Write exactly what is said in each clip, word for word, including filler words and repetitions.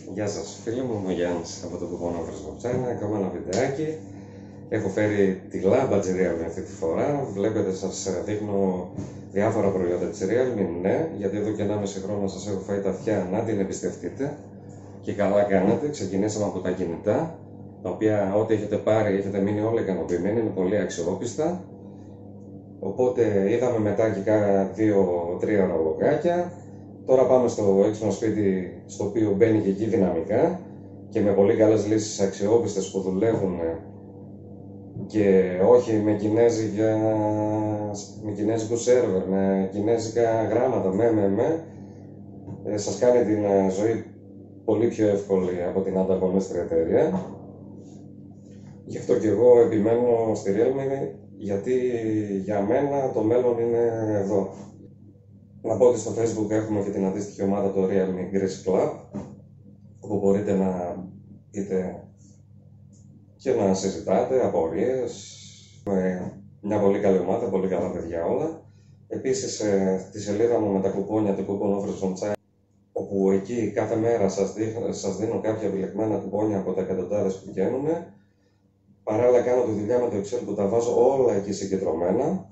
Γεια σας φίλοι μου, είμαι ο Γιάννης από το κουπόνι China. Ακόμα ένα βιντεάκι. Έχω φέρει τη λάμπα της Realme αυτή τη φορά. Βλέπετε, σας δείχνω διάφορα προϊόντα της Realme. Ναι, γιατί εδώ και ενάμιση χρόνο σας έχω φάει τα αυτιά, να την εμπιστευτείτε. Και καλά κάνετε. Ξεκινήσαμε από τα κινητά, τα οποία ό,τι έχετε πάρει έχετε μείνει όλα ικανοποιημένοι, είναι πολύ αξιόπιστα. Οπότε είδαμε μετά και κάνα δύο τρία ορολογάκια. Τώρα πάμε στο έξυπνο σπίτι, στο οποίο μπαίνει και εκεί δυναμικά και με πολύ καλές λύσεις αξιόπιστες που δουλεύουν και όχι με, κινέζικα, με κινέζικο σερβερ, με κινέζικα γράμματα, με, με, με. Ε, σας κάνει την ζωή πολύ πιο εύκολη από την ανταγωνίστρια εταιρεία. Γι' αυτό και εγώ επιμένω στη Realme, γιατί για μένα το μέλλον είναι εδώ. Να πω ότι στο Facebook έχουμε και την αντίστοιχη ομάδα, το Realme Greece Club, όπου μπορείτε να είτε και να συζητάτε απορίες. Μια πολύ καλή ομάδα, πολύ καλά παιδιά όλα. Επίσης στη σελίδα μου με τα κουπόνια, το Coupon Offers on China, όπου εκεί κάθε μέρα σας, δείχνω, σας δίνω κάποια επιλεγμένα κουπόνια από τα εκατοντάδες που βγαίνουν. Παράλληλα κάνω τη δουλειά με το Excel που τα βάζω όλα εκεί συγκεντρωμένα,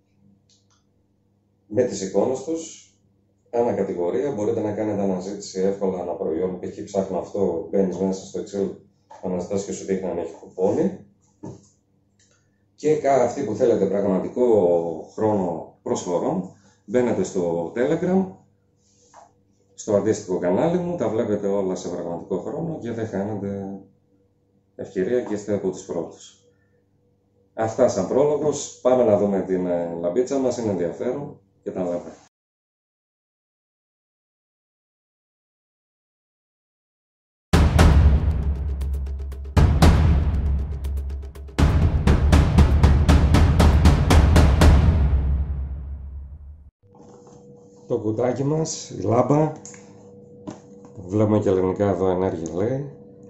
με τις εικόνες τους. Ανά κατηγορία μπορείτε να κάνετε αναζήτηση εύκολα ένα προϊόν. Π.χ. ψάχνω αυτό, μπαίνεις μέσα στο Excel, αναζητάς και σου δείχνει αν έχει κουπόνι. Και αυτοί που θέλετε πραγματικό χρόνο προσφορών, μπαίνετε στο Telegram, στο αντίστοιχο κανάλι μου, τα βλέπετε όλα σε πραγματικό χρόνο και δεν χάνετε ευκαιρία και είστε από τους πρώτους. Αυτά σαν πρόλογος, πάμε να δούμε την λαμπίτσα μας, είναι ενδιαφέρον και τα λέμε. Το κουτάκι μας, η λάμπα, βλέπουμε και ελληνικά εδώ ενέργεια λέει,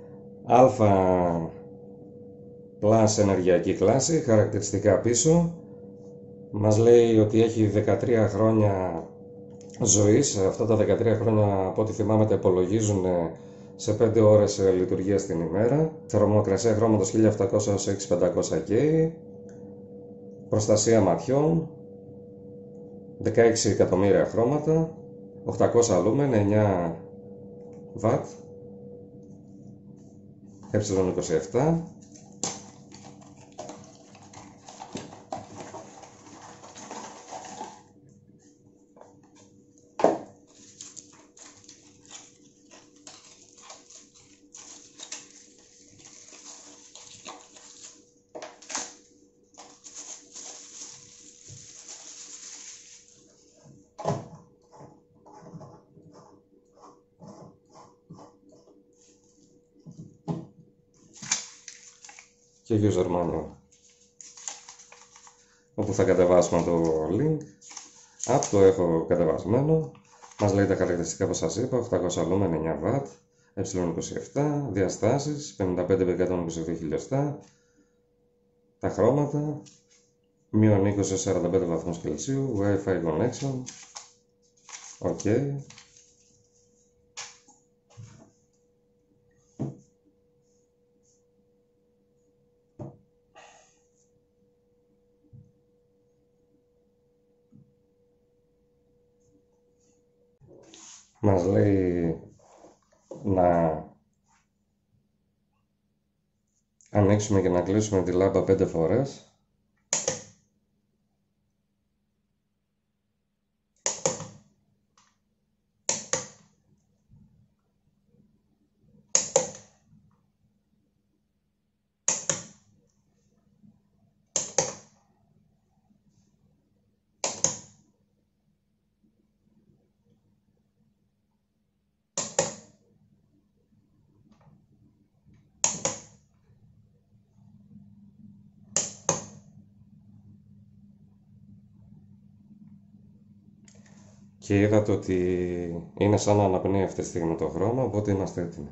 Α Plus ενεργειακή κλάση, χαρακτηριστικά πίσω, μας λέει ότι έχει δεκατρία χρόνια ζωής. Αυτά τα δεκατρία χρόνια από ό,τι θυμάμαι τα υπολογίζουν σε πέντε ώρες λειτουργίας την ημέρα. Θερμοκρασία χρώματος χίλια επτακόσια έως έξι χιλιάδες πεντακόσια κέι, προστασία ματιών, δεκαέξι εκατομμύρια χρώματα, οκτακόσια λούμεν, εννιά βατ, ε είκοσι επτά. Και user manual, όπου θα κατεβάσουμε το link. App το έχω κατεβασμένο. Μας λέει τα χαρακτηριστικά που σας είπα, οκτακόσια λούμεν, εννιά βατ, ε είκοσι επτά, διαστάσεις πενήντα πέντε επί εκατόν είκοσι δύο χιλιοστά, τα χρώματα, μείον είκοσι έως σαράντα πέντε βαθμούς Κελσίου, Wi-Fi connection, ok. Μας λέει να ανοίξουμε και να κλείσουμε τη λάμπα πέντε φορές. Και είδατε ότι είναι σαν να αναπνέει αυτή τη στιγμή το χρώμα, οπότε είμαστε έτοιμοι.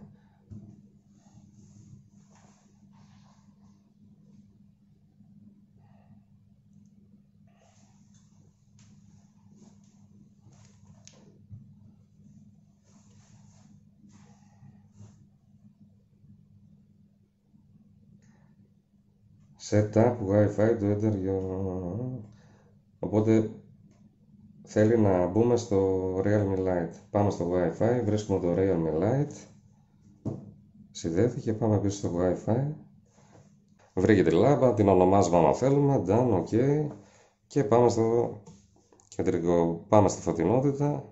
Setup Wi-Fi to enter your... Οπότε θέλει να μπούμε στο Realme Lite. Πάμε στο Wi-Fi, βρίσκουμε το Realme Lite. Συνδέθηκε, πάμε πίσω στο Wi-Fi. Βρήκε τη λάμπα, την ονομάζουμε άμα θέλουμε, done, ok. Και πάμε στο κεντρικό, πάμε στη φωτεινότητα.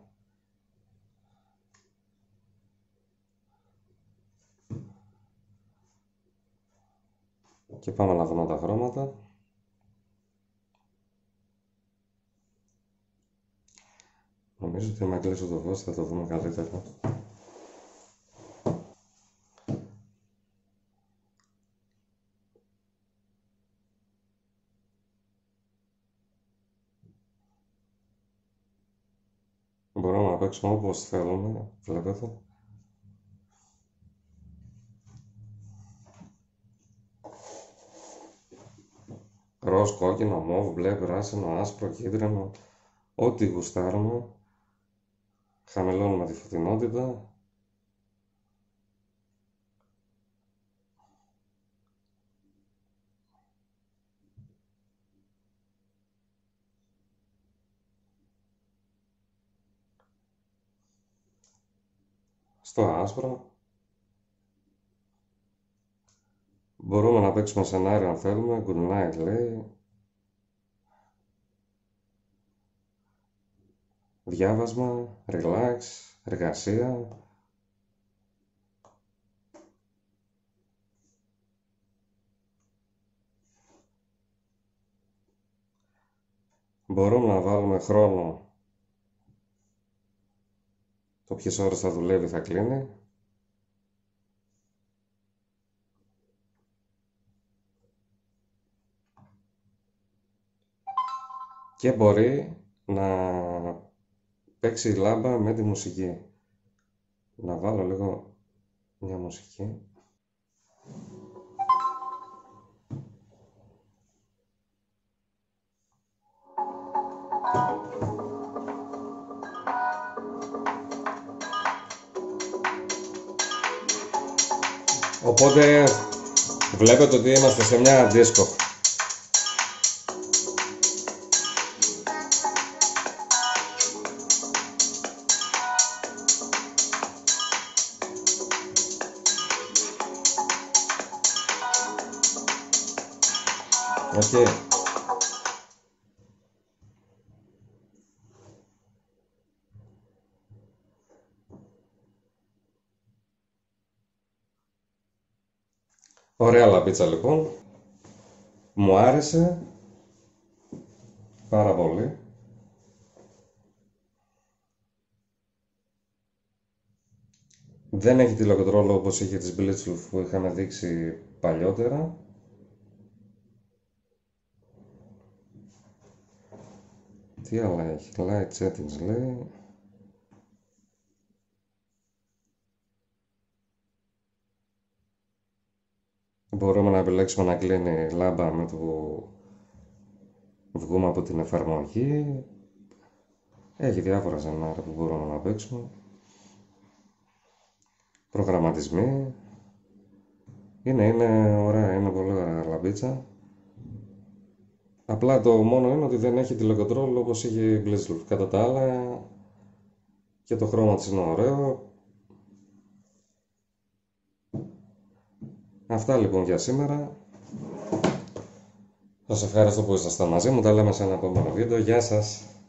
Και πάμε να δούμε τα χρώματα. Νομίζω ότι άμα κλείσω το φως θα το δούμε καλύτερα. Μπορούμε να παίξουμε όπως θέλουμε, βλέπετε. Ροζ, κόκκινο, μόβ, μπλε, πράσινο, άσπρο, κίτρινο, ό,τι γουστάρουμε. Χαμηλώνουμε τη φωτεινότητα. Στο άσπρο. Μπορούμε να παίξουμε σενάριο αν θέλουμε. Good night λέει. Διάβασμα, relax, εργασία. Μπορούμε να βάλουμε χρόνο. Το ποιες ώρες θα δουλεύει θα κλείνει. Και μπορεί να παίξει η λάμπα με τη μουσική. Να βάλω λίγο μια μουσική. Οπότε βλέπετε ότι είμαστε σε μια δίσκο. Okay. Ωραία λαμπίτσα λοιπόν. Μου άρεσε πάρα πολύ. Δεν έχει τηλεκοντρόλ όπως είχε τις Blitzwolf που είχαμε δείξει παλιότερα. Τι άλλα έχει, light settings λέει. Μπορούμε να επιλέξουμε να κλείνει λάμπα με το που βγούμε από την εφαρμογή. Έχει διάφορα σενάρια που μπορούμε να παίξουμε. Προγραμματισμοί. Είναι, είναι ωραία, είναι πολύ ωραία λαμπίτσα. Απλά το μόνο είναι ότι δεν έχει τηλεκοντρόλ όπως είχε η Blitzwolf. Κατά τα άλλα και το χρώμα της είναι ωραίο. Αυτά λοιπόν για σήμερα. Σας ευχαριστώ που ήσασταν μαζί μου. Τα λέμε σε ένα επόμενο βίντεο. Γεια σας!